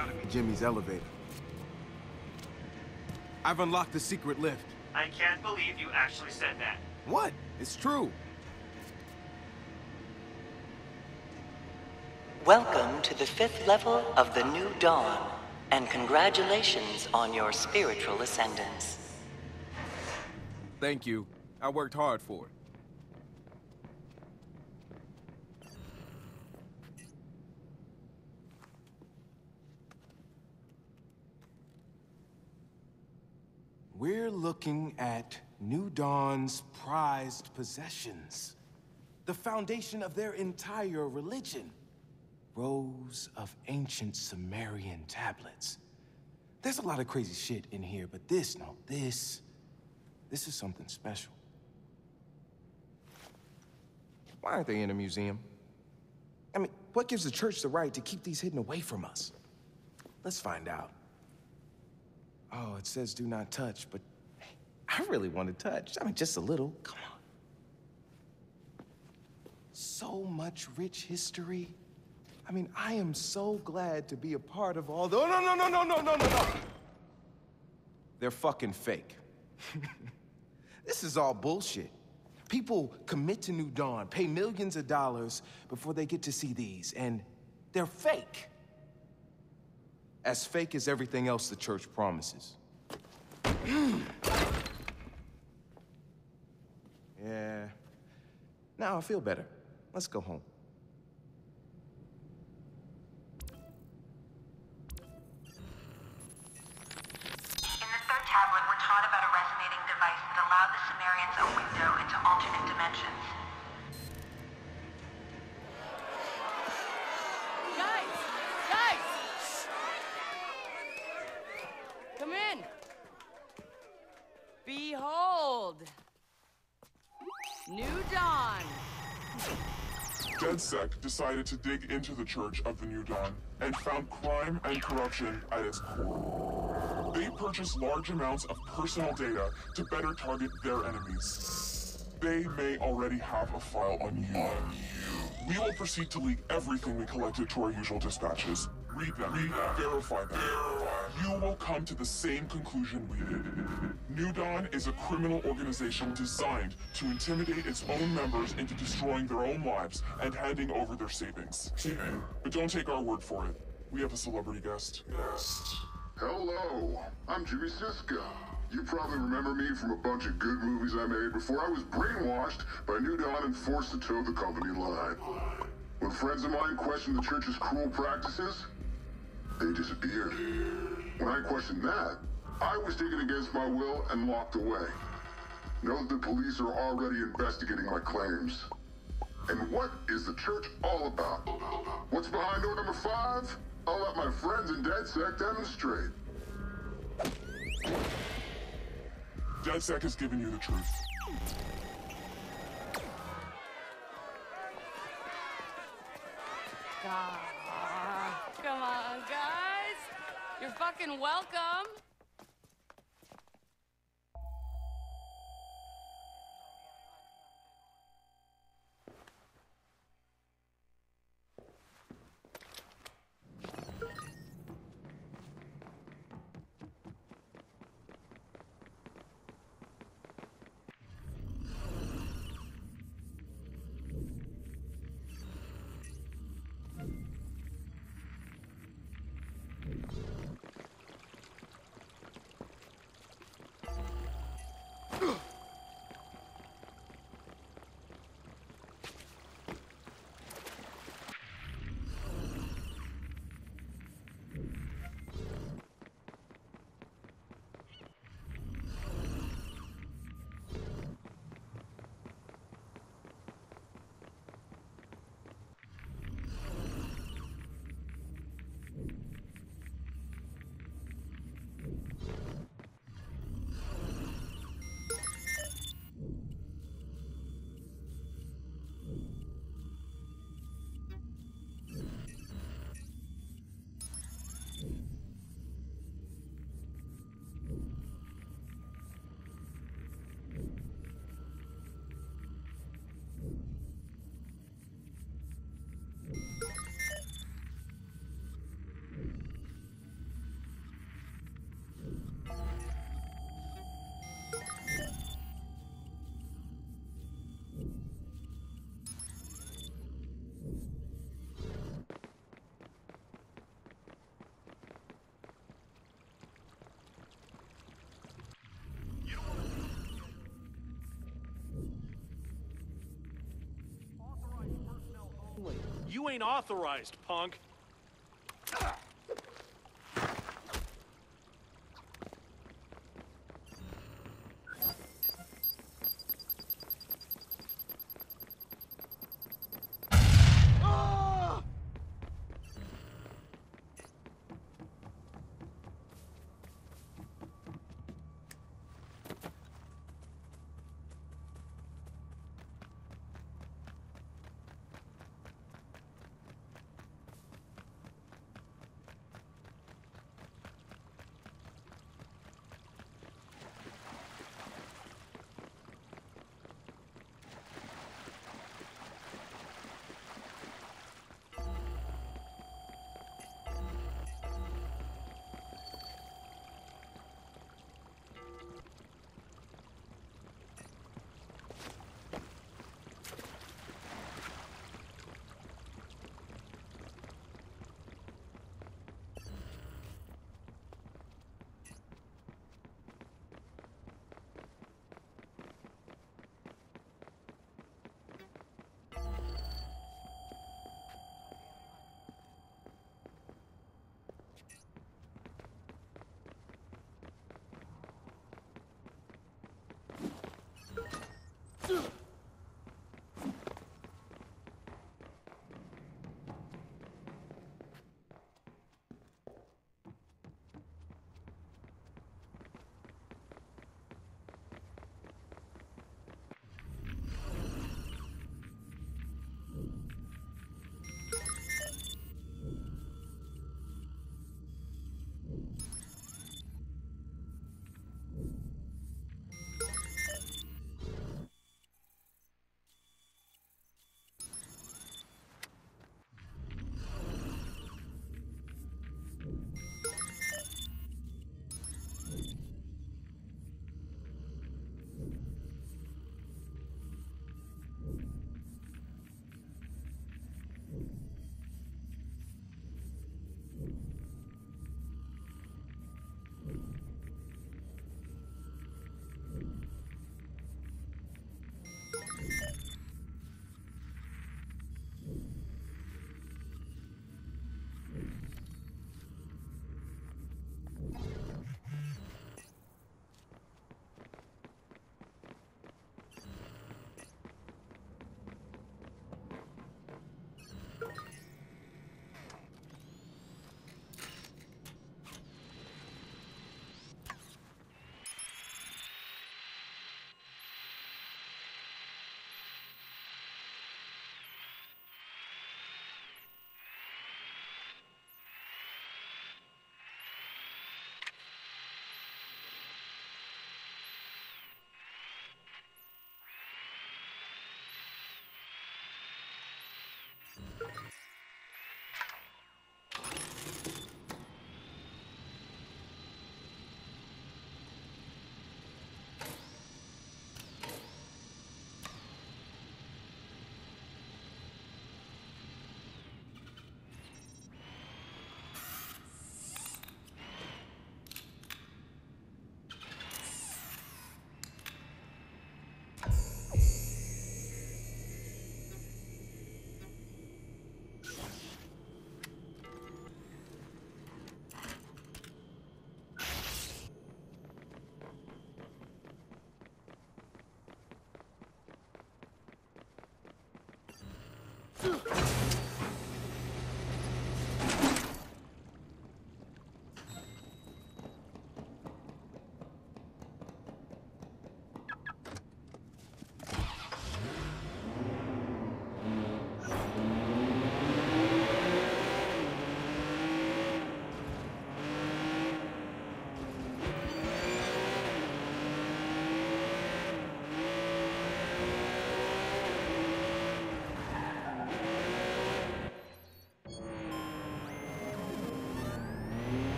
Jimmy's elevator. I've unlocked the secret lift. I can't believe you actually said that. What? It's true. Welcome to the 5th level of the New Dawn, and congratulations on your spiritual ascendance. Thank you. I worked hard for it. We're looking at New Dawn's prized possessions. The foundation of their entire religion. Rows of ancient Sumerian tablets. There's a lot of crazy shit in here, but this is something special. Why aren't they in a museum? I mean, what gives the church the right to keep these hidden away from us? Let's find out. Oh, it says do not touch, but I really want to touch. I mean, just a little. Come on. So much rich history. I mean, I am so glad to be a part of all the— No. They're fucking fake. This is all bullshit. People commit to New Dawn, pay millions of dollars before they get to see these, and they're fake. As fake as everything else the church promises. Yeah. Now I feel better. Let's go home. In the third tablet, we're taught about a resonating device that allowed the Sumerians a window into alternate dimensions. Guys! Come in! Behold! New Dawn! DedSec decided to dig into the Church of the New Dawn and found crime and corruption at its core. They purchased large amounts of personal data to better target their enemies. They may already have a file on you. We will proceed to leak everything we collected to our usual dispatches. Read them, verify them. You will come to the same conclusion we did. New Dawn is a criminal organization designed to intimidate its own members into destroying their own lives and handing over their savings. But don't take our word for it. We have a celebrity guest. Hello, I'm Jimmy Siska. You probably remember me from a bunch of good movies I made before I was brainwashed by New Dawn and forced to toe the company line. When friends of mine questioned the church's cruel practices, they disappeared. When I questioned that, I was taken against my will and locked away. Know that the police are already investigating my claims. And what is the church all about? What's behind door number 5? I'll let my friends in DedSec demonstrate. DedSec has given you the truth. Come on, guys. You're fucking welcome. You ain't authorized, punk.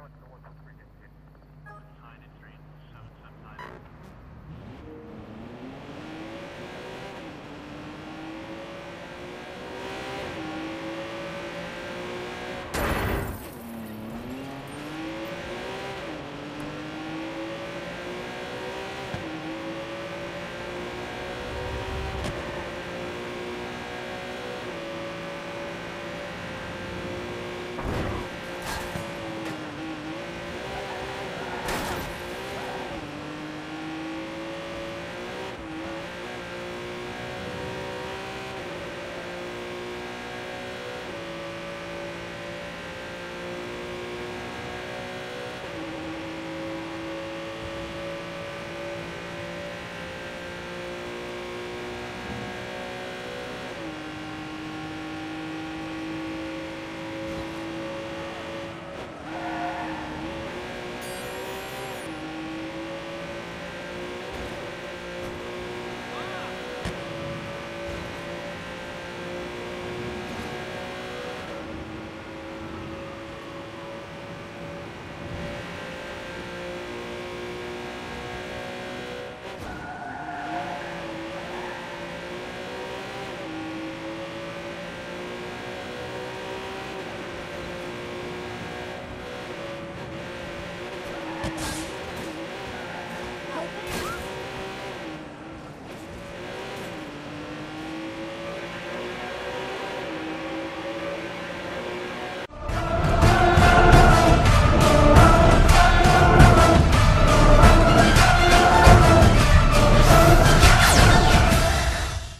going to the 143 gate.